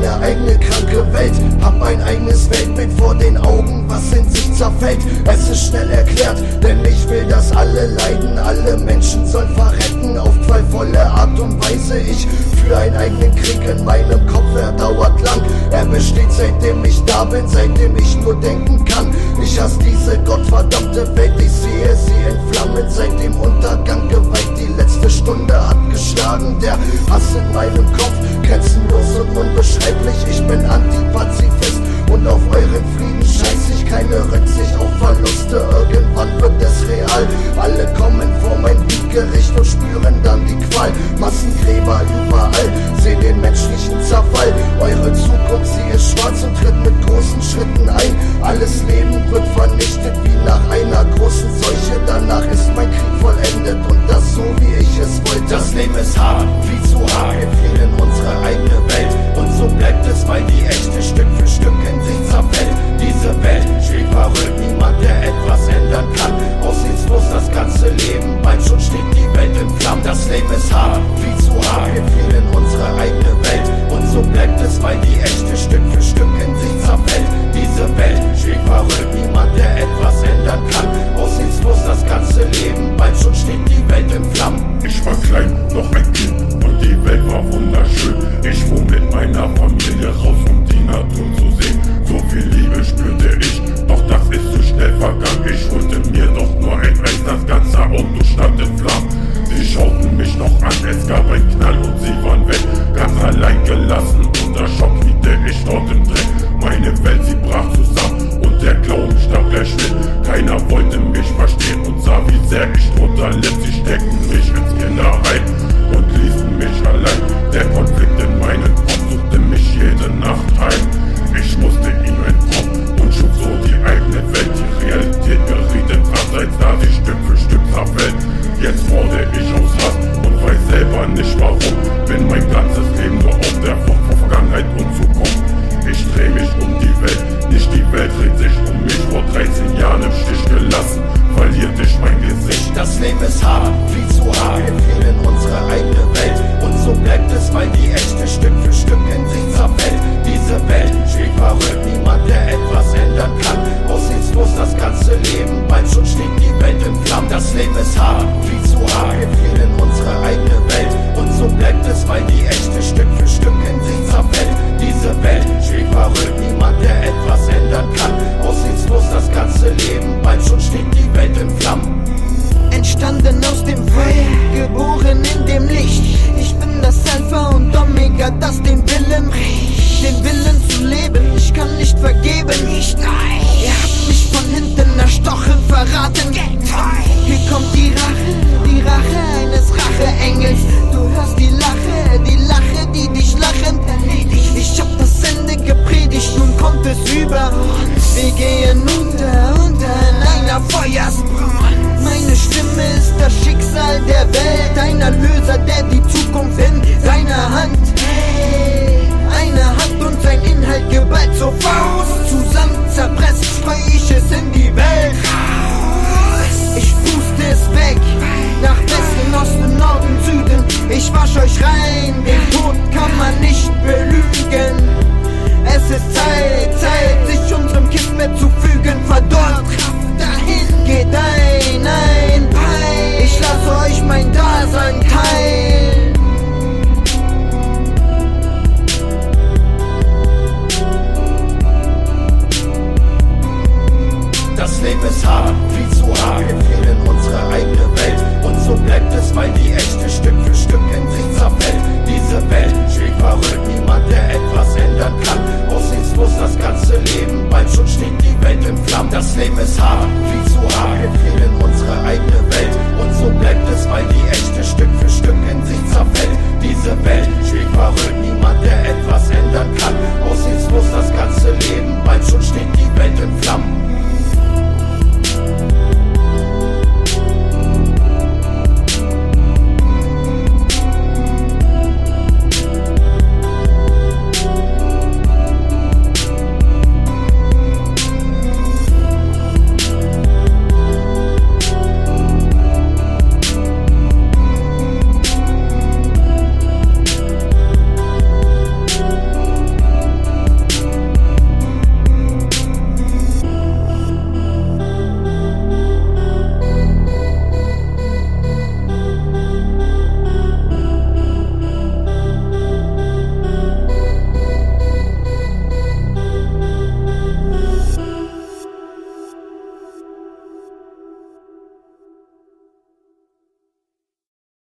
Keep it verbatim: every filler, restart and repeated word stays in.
meine eigene kranke Welt, hab mein eigenes Weltbild vor den Augen, was in sich zerfällt. Es ist schnell erklärt, denn ich will, dass alle leiden, alle Menschen sollen verrecken, auf qualvolle Art und Weise. Ich führe einen eigenen Krieg in meinem Kopf, er dauert lang. Er besteht seitdem ich da bin, seitdem ich nur denken kann. Ich hasse diese gottverdammte Welt, ich sehe sie in Flammen seit dem Untergang geweiht. Die letzte Stunde hat geschlagen, der Hass in meinem Kopf, grenzenlos und unbeschreiblich. Ich bin Antipazifist und auf euren Frieden scheiß ich, keine Rücksicht auf Verluste. Irgendwann wird es real, alle kommen vor mein Biegericht und spüren dann die Qual. Massengräber überall, seh den menschlichen Zerfall. Eure Zukunft, sie ist schwarz und tritt mit großen Schritten ein. Alles Leben wird vernichtet wie nach einer großen Seuche. Danach ist mein Krieg vollendet und das so wie ich es wollte. Das Leben ist hart, viel zu hart, wir fliehen in unsere eigene Welt. Und so bleibt es, weil die echte Stück für Stück in sich zerfällt. Diese Welt schwebt verrückt, niemand der etwas ändern kann. Aussichtslos das ganze Leben, bald schon steht die Welt in Flammen. Das Leben ist hart, viel zu hart, wir fliehen in unsere eigene Welt. Und so bleibt es, weil die echte Stück für Stück in sich zerfällt. Diese Welt schwebt verrückt, niemand der etwas ändern kann. Aussichtslos das ganze Leben, bald schon steht die Welt in Flammen. Ich war klein, noch ein Kind und die Welt war wunderschön. Ich fuhr mit meiner Familie raus, um die Natur zu sehen. So viel Liebe spürte ich, doch das ist zu schnell vergangen. Ich holte mir doch nur ein Eis, das ganze Auto stand in Flammen. Sie schauten mich noch an, es gab einen Knall und sie waren weg. Ganz allein gelassen, unter Schock kniete ich dort im Dreck. Meine Welt, sie brach zusammen und der Glauben starb gleich mit. Keiner wollte mich verstehen und sah, wie sehr ich drunter litt. Sie steckten mich ins Kinderheim und ließen mich allein. Der Konflikt in meinem Kopf suchte mich jede Nacht heim. Ich musste ihm entkommen und schuf so die eigene Welt. Die Realität geriet in Abseits, da sie Stück für Stück zerfällt. Jetzt wurde ich aus Hass und weiß selber nicht warum. Bin mein ganzes Leben nur auf der Flucht vor Vergangenheit und Zukunft. Ich dreh mich um die Welt, nicht die Welt dreht sich um mich. Vor dreizehn Jahren im Stich gelassen, verliert ich mein Gesicht. Das Leben ist hart, viel zu hart, wir fliehen in unsere eigene Welt. Und so bleibt es, weil die echte Stück für Stück in sich zerfällt. Diese Welt schwebt verrückt, niemand der etwas ändern kann. Aussichtslos das ganze Leben, bald schon steht die Welt in Flammen. Das Leben ist hart, viel zu hart, wir fliehen in unsere eigene Welt. Und so bleibt es, weil die echte Stück für Stück in sich zerfällt. Diese Welt schwebt verrückt, niemand der etwas ändern kann. Aussichtslos das ganze Leben, bald schon steht die Welt in Flammen. Entstanden aus dem Feuer, geboren in dem Licht. Ich bin das Alpha und Omega, das den Willen bricht. Den Willen zu leben, ich kann nicht vergeben. Nicht nein. Ihr habt mich von hinten erstochen, verraten. Hier kommt die Rache, die Rache eines Racheengels. Du hörst die Lache, die Lache, die dich lachend erledigt. Ich hab das Ende gepredigt, nun kommt es über uns. Wir gehen unter, unter in einer Feuersbrunn. Meine Stimme ist das Schicksal der Welt, ein Erlöser, der die Zukunft in seiner Hand hält.